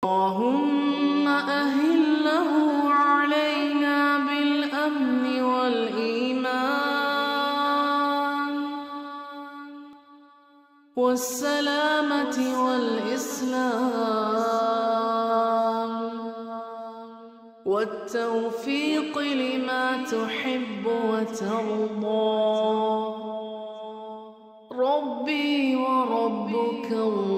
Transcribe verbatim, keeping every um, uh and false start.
اللهم أهله علينا بالأمن والإيمان والسلامة والإسلام والتوفيق لما تحب وترضى. ربي وربك الله